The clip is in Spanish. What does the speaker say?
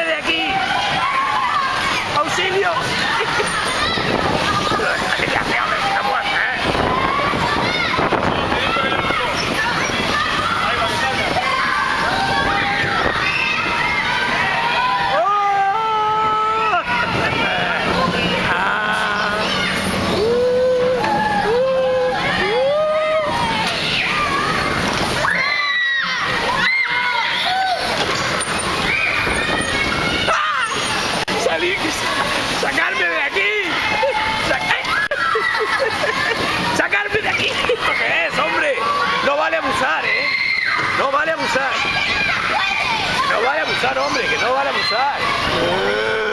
de aquí! ¡Auxilio! ¡Sacarme de aquí! ¡Sacarme de aquí! ¿Esto qué es, hombre? No vale abusar, ¿eh? No vale abusar. No vale abusar, hombre, que no vale abusar.